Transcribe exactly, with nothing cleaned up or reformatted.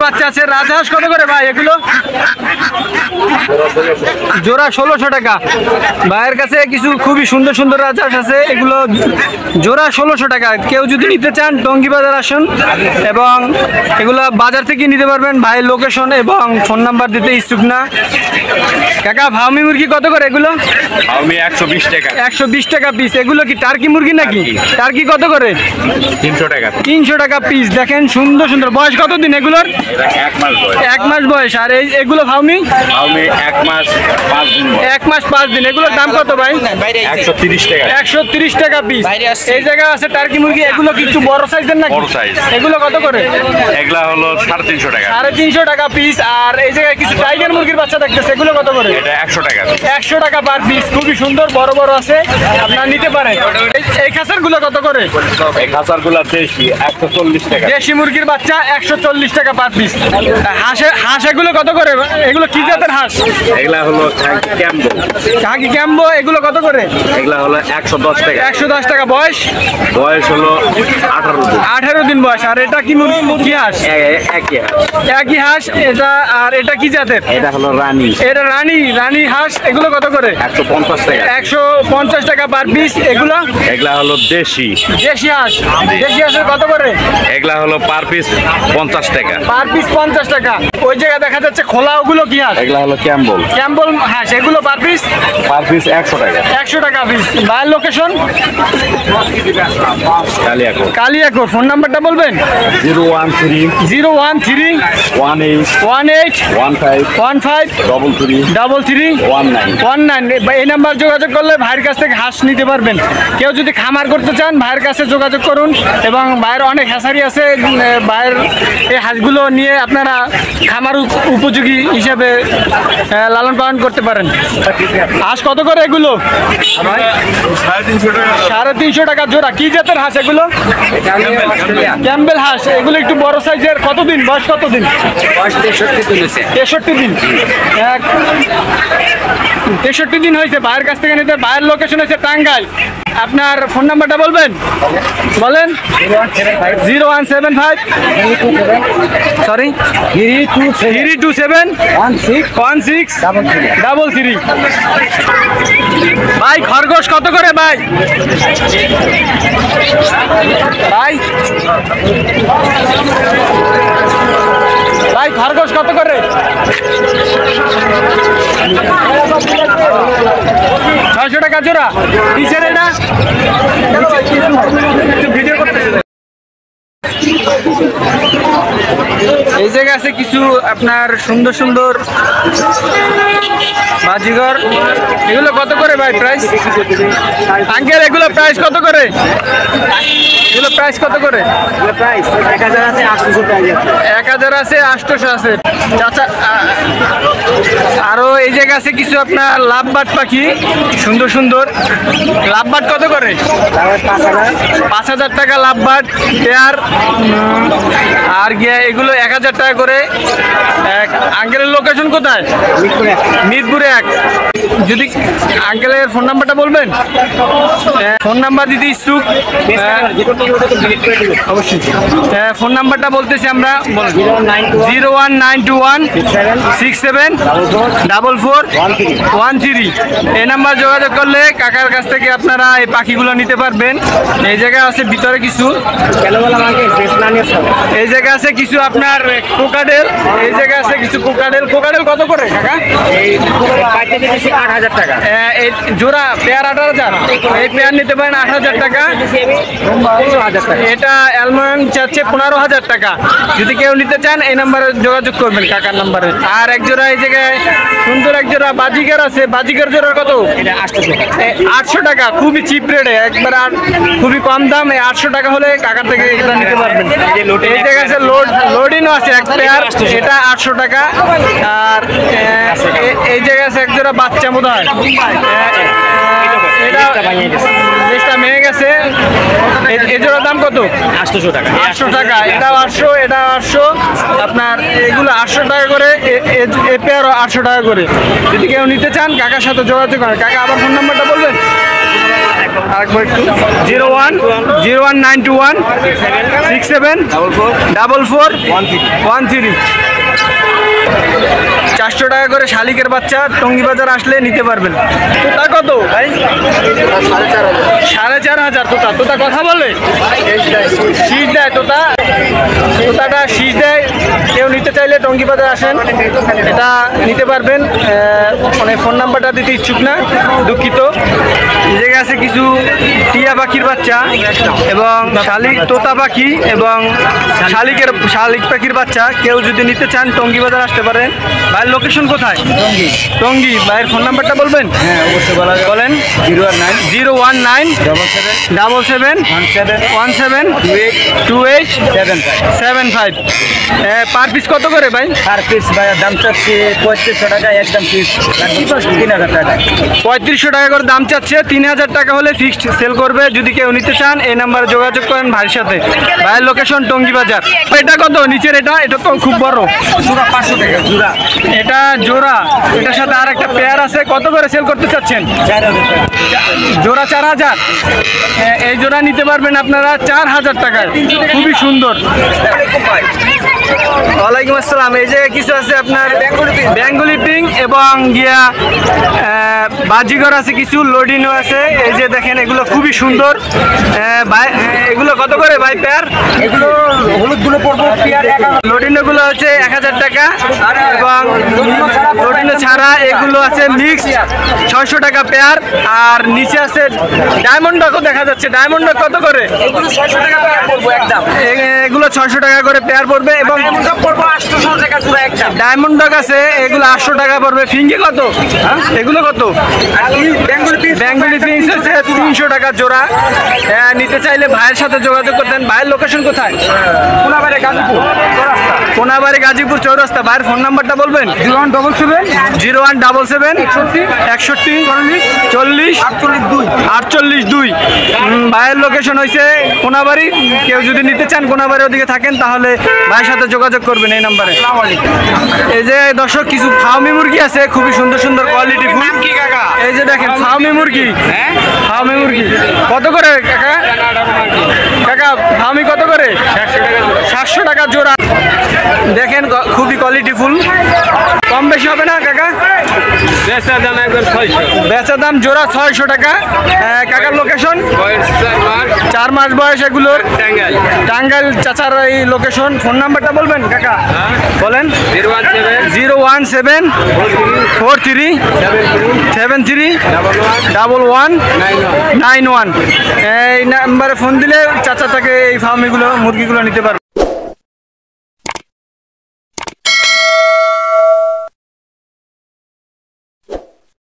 বাচ্চা আছে। রাজহাঁস কত করে ভাই এগুলো? জোড়া ষোলোশো টাকা। ভাইয়ের কাছে কিছু খুবই সুন্দর সুন্দর রাজহাঁস আছে, এগুলো জোড়া ষোলোশো টাকা। কেউ যদি নিতে চান টঙ্গী বাজার আসুন এবং এগুলো বাজার থেকে নিতে পারবেন। ভাই লোকেশন এবং ফোন নাম্বার দিতে ইচ্ছুক না। কাকা ফার্মি মুরগি কত করে এগুলো? ফার্মি একশো বিশ টাকা। একশো বিশ টাকা পিস। এগুলো কি টার্কি মুরগি নাকি? টার্কি কত করে? তিনশো টাকা। তিনশো টাকা পিস। দেখেন সুন্দর সুন্দর। বয়স কত দিন এগুলোর? এক মাস বয়স। এক মাস বয়স। আর এই এগুলো ফার্মি? ফার্মি এক মাস পাঁচ দিন। এক মাস পাঁচ দিন। এগুলোর দাম কত ভাই? একশো তিরিশ টাকা। একশো তিরিশ টাকা পিস। এই জায়গায় আছে টার্কি মুরগি, এগুলো কি একটু বড় সাইজের নাকি? বড় সাইজ। এগুলো কত করে? এগুলা হলো সাড়ে তিনশো টাকা। সাড়ে তিনশো টাকা পিস। আর এই জায়গায় কিছু টাইগার মুরগির বাচ্চা দেখতেছে, এগুলো কত করে? এটা একশো টাকা। একশো টাকা পার পিস। খুবই সুন্দর, বড় বড় আছে, আপনারা নিতে পারেন। এই খাঁচার গুলো কত করে? এই খাঁচার গুলা দেশি একশো চল্লিশ টাকা। দেশি মুরগির বাচ্চা একশো চল্লিশ টাকা পার পিস। হাঁসে হাঁস এগুলো কত করে? এগুলো কি জাতের হাঁস? এগুলা হলো ক্যাম্বো। কাকি ক্যাম্বো। এগুলো কত করে? এগুলা হলো একশো দশ টাকা। একশো দশ টাকা। বয়স? বয়স হলো আঠারো দিন। আঠারো দিন বয়স। আর এটা কি মুরগি হাঁস? একই হাঁস। একই হাঁস এটা। আর এটা কি জাতের? এটা হলো রানী। এটা রানী। রানী হাঁস। এগুলো কত করে? একশো পঞ্চাশ টাকা। একশো পঞ্চাশ টাকা পার পিস। এগুলো এগুলা হলো দেশি। দেশি হাঁস। দেশি হাঁসের কত করে? এগুলা হলো পার পিস পঞ্চাশ টাকা। পার পিস পঞ্চাশ টাকা। ওই জায়গায় দেখা যাচ্ছে খোলা, ওগুলো কি হাঁস? এগুলা হলো ক্যাম্বল। ক্যাম্বল হাঁস। এগুলো পার পিস? পার পিস একশো টাকা। একশো টাকা পিস। ভাইয়ের লোকেশন? কালিয়াকোট। কালিয়াকোট। ফোন নাম্বারটা বলবেন? Zero one three zero one three one eight one eight one five one five double three double three one nine one nine. এই নাম্বার যোগাযোগ করলে ভাইয়ের কাছ থেকে হাঁস নিতে পারবেন। কেউ যদি খামার করতে চান ভাইয়ের কাছে যোগাযোগ করুন। এবং ভাইয়ের অনেক হ্যাচারি আছে, ভাইয়ের এই হাঁসগুলো নিয়ে আপনারা খামার উপযোগী হিসাবে লালন পালন করতে পারেন। হাঁস কত করে এগুলো? সাড়ে তিনশো টাকা। সাড়ে তিনশো টাকা জোড়া। কি জাতের হাঁস এগুলো? ক্যাম্বেল হাঁস। এগুলো একটু বড় সাইজের। কতদিন বয়স? কতদিন? তেষট্টি দিন। এক তেষট্টি দিন হয়েছে। ভাইয়ের কাছ থেকে নিতে। ভাইয়ের লোকেশন হচ্ছে টাঙ্গাইল। আপনার ফোন নাম্বারটা বলবেন? বলেন। Zero one seven five sorry three two seven one six double three. ভাই খরগোশ কত করে ভাই? ভাই ভাই খরগোশ কত করে? ছয়শো টাকা জোড়া। কিসের এটা? ভিডিও করতেছে। এই জায়গায় আছে কিছু আপনার সুন্দর সুন্দর বাজিঘর। এগুলো কত করে ভাই প্রাইস? আঙ্কেল এগুলো প্রাইস কত করে? এগুলো প্রাইস কত করে? এক হাজার আছে আটশোশো টাকা। এক হাজার আছে আটশোশো আছে। চাচা আরো এই জায়গায় আছে কিছু আপনার লাভবাট পাখি, সুন্দর সুন্দর। লাভবাট কত করে? পাঁচ হাজার পাঁচ হাজার টাকা লাভবাট পেয়ার। আর গিয়ে এগুলো এক হাজার টাকা করে। আঙ্কেলের লোকেশন কোথায়? মিরপুরে এক। যদি আঙ্কেলের ফোন নাম্বারটা বলবেন? ফোন নাম্বার দিতে ইচ্ছুক অবশ্যই। ফোন নাম্বারটা বলতেছি আমরা। Zero one nine two one six seven double four one three. এই নাম্বার যোগাযোগ করলে কাকার কাছ থেকে আপনারা এই পাখিগুলো নিতে পারবেন। এই জায়গায় আছে ভিতরে কিছু। এই জায়গায় আছে কিছু আপনার কোকাডেল। এই জায়গায় আছে কিছু কোকাডেল। কোকাডেল কত করে কাকা? আট হাজার টাকা। এই জোড়া পেয়ার আট হাজার। এই পেয়ার নিতে পারেন আট হাজার টাকা। এটা অ্যালমন্ড চাচ্ছে পনেরো হাজার টাকা। যদি কেউ নিতে চান এই নাম্বারে যোগাযোগ করবেন কাকার নাম্বারে। আর এক জোড়া এই জায়গায় সুন্দর এক জোড়া বাজিকার আছে। বাজিকার জোড়া কত? আটশো টাকা। খুবই চিপ রেটে, একবার আর খুবই কম দাম। এই আটশো টাকা হলে কাকার থেকে এটা নিতে পারবেন। এই জায়গায় আছে লোড লোডিনও আছে এক পেয়ার, এটা আটশো টাকা। আর এই জায়গায় আছে এক জোড়া বাচ্চা মতো হয়, এটা জিনিসটা ভেঙে গেছে। এই জোড়ার দাম কত? আটশোশো টাকা। আটশো টাকা। এটাও আটশো, এটা আটশো। আপনার এগুলো আটশো টাকা করে, এ পেয়ারও আটশো টাকা করে। যদি কেউ নিতে চান কাকার সাথে যোগাযোগ করেন। কাকা আবার ফোন নাম্বারটা বলবেন? আরেকবার একটু zero one zero one nine two one six seven double four double four one three one three চারশো টাকা করে শালিকের বাচ্চা টঙ্গী বাজার আসলে নিতে পারবেন। তোতা কত ভাই? সাড়ে চার হাজার তোতা তোতা কথা বলে শীষ দেয় তোতা তোতাটা শীষ দেয়। কেউ নিতে চাইলে টঙ্গী বাজার আসেন, এটা নিতে পারবেন। মানে ফোন নাম্বারটা দিতে ইচ্ছুক না, দুঃখিত। এই জায়গায় আছে কিছু টিয়া পাখির বাচ্চা এবং শালিক তোতা পাখি এবং শালিকের শালিক পাখির বাচ্চা। কেউ যদি নিতে চান টঙ্গী বাজার আসতে পারেন। ভাইয়ের লোকেশন কোথায়? টঙ্গী। টঙ্গী। ভাইয়ের ফোন নাম্বারটা বলবেন? হ্যাঁ অবশ্যই বলা যায়। বলেন। Zero one nine zero one nine double seven double seven one seven one seven two eight two eight seven five. Seven five. Per piece কত করে ভাই? পার পিস ভাইয়া দাম চাচ্ছি পঁয়ত্রিশশো টাকা, একদম পিস তিন হাজার টাকা। পঁয়ত্রিশশো টাকা করে দাম চাচ্ছে, তিন হাজার টাকা হলে ফিক্সড সেল করবে। যদি কেউ নিতে চান এই নাম্বারে যোগাযোগ করেন ভাইয়ের সাথে। ভাইয়ের লোকেশন টঙ্গী বাজার। এটা কত নিচের? এটা এটা তো খুব বড়, জোড়া পাঁচশো টাকা জোড়া। এটা জোড়া, এটার সাথে আর একটা পেয়ার আছে। কত করে সেল করতে চাচ্ছেন? চার হাজার টাকা জোড়া চার হাজার। এই জোড়া নিতে পারবেন আপনারা চার হাজার টাকায়, খুবই সুন্দর। ওয়ালাইকুম আসসালাম। এই যে কিছু আছে আপনার বেঙ্গলি পিং এবং গিয়া আহ, বাজিগর আছে, কিছু লোডিনো আছে। এই যে দেখেন এগুলো খুবই সুন্দর। আহ, ভাই এগুলো কত করে ভাই পেয়ার? এগুলো হলুদ গুলো পড়বো পেয়ার এক হাজার। লোডিনো গুলো হচ্ছে এক হাজার টাকা এবং লোডিনো ছাড়া এগুলো আছে মিক্সড ছয়শো টাকা পেয়ার। আর নিচে আছে ডায়মন্ড ডকও দেখা যাচ্ছে। ডায়মন্ড ডক কত করে? এগুলো ছয়শো টাকা পেয়ার পড়বো একদম। এ- এগুলো ছয়শো টাকা করে পেয়ার পড়বে এবং পড়বো আটশো টাকা জোড়া একদম। ডায়মন্ড ডক আছে, এগুলো আটশো টাকা পড়বে। ফিঙ্গি কত? এগুলো কত? বেঙ্গলি পিস বেঙ্গলি পিংস হচ্ছে তিনশো টাকা জোড়া। হ্যাঁ, নিতে চাইলে ভাইয়ের সাথে যোগাযোগ করতেন। ভাইয়ের লোকেশন কোথায়? কোনাবাড়ি গাজীপুর চৌরাস্তা। কোনাবাড়ি গাজীপুর চৌরাস্তা। ভাইয়ের ফোন নাম্বারটা বলবেন? Zero one double seven zero one double seven একষট্টি চল্লিশ আটচল্লিশ দুই। আটচল্লিশ দুই। ভাইয়ের লোকেশন হয়েছে কোনাবাড়ি। কেউ যদি নিতে চান কোনাবাড়ি ওদিকে থাকেন তাহলে ভাইয়ের সাথে যোগাযোগ করবেন এই নাম্বারে। এই যে দর্শক কিছু ফার্মি মুরগি আছে, খুবই সুন্দর সুন্দর কোয়ালিটি ফুল। কি কাকা? এই যে দেখেন ফার্মি মুরগি। হ্যাঁ ফার্মি মুরগি কত করে কাকা? কাকা ফার্মি কত করে? সাতশো টাকা জোড়া। দেখেন ক- খুবই কোয়ালিটি ফুল। কম বেশি হবে না কাকা? বেচা দাম একবার ছয়শো। বেচা দাম জোড়া ছয়শো টাকা। আহ, কাকার লোকেশন? বয়স চার মাস। চার মাস বয়স এগুলোর। টাঙ্গাইল। টাঙ্গাইল চাচার এই লোকেশন। ফোন নাম্বারটা বলবেন কাকা? বলেন। Zero one seven zero one seven four three seven three double one nine one. এই নাম্বারে ফোন দিলে চাচা তাকে এই ফার্মিগুলো মুরগিগুলো নিতে পারবে।